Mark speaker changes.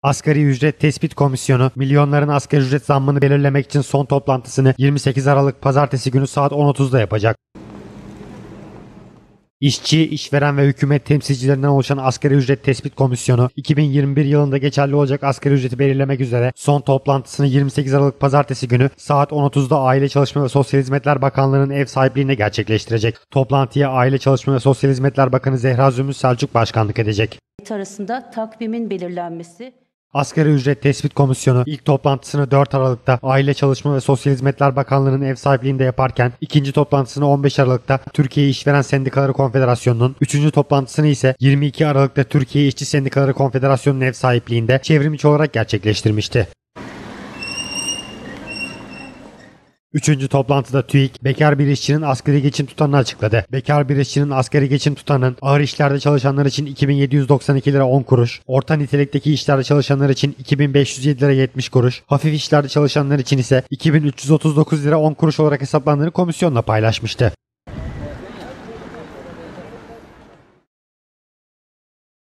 Speaker 1: Asgari Ücret Tespit Komisyonu, milyonların asgari ücret zammını belirlemek için son toplantısını 28 Aralık Pazartesi günü saat 10.30'da yapacak. İşçi, işveren ve hükümet temsilcilerinden oluşan Asgari Ücret Tespit Komisyonu, 2021 yılında geçerli olacak asgari ücreti belirlemek üzere son toplantısını 28 Aralık Pazartesi günü saat 10.30'da Aile Çalışma ve Sosyal Hizmetler Bakanlığı'nın ev sahipliğinde gerçekleştirecek. Toplantıya Aile Çalışma ve Sosyal Hizmetler Bakanı Zehra Zümrüt Selçuk başkanlık edecek.
Speaker 2: Arasında takvimin belirlenmesi.
Speaker 1: Asgari Ücret Tespit Komisyonu ilk toplantısını 4 Aralık'ta Aile Çalışma ve Sosyal Hizmetler Bakanlığı'nın ev sahipliğinde yaparken ikinci toplantısını 15 Aralık'ta Türkiye İşveren Sendikaları Konfederasyonu'nun, üçüncü toplantısını ise 22 Aralık'ta Türkiye İşçi Sendikaları Konfederasyonu'nun ev sahipliğinde çevrimiçi olarak gerçekleştirmişti. Üçüncü toplantıda TÜİK, bekar bir işçinin asgari geçim tutarını açıkladı. Bekar bir işçinin asgari geçim tutarının ağır işlerde çalışanlar için 2792 lira 10 kuruş, orta nitelikteki işlerde çalışanlar için 2507 lira 70 kuruş, hafif işlerde çalışanlar için ise 2339 lira 10 kuruş olarak hesaplandığını komisyonla paylaşmıştı.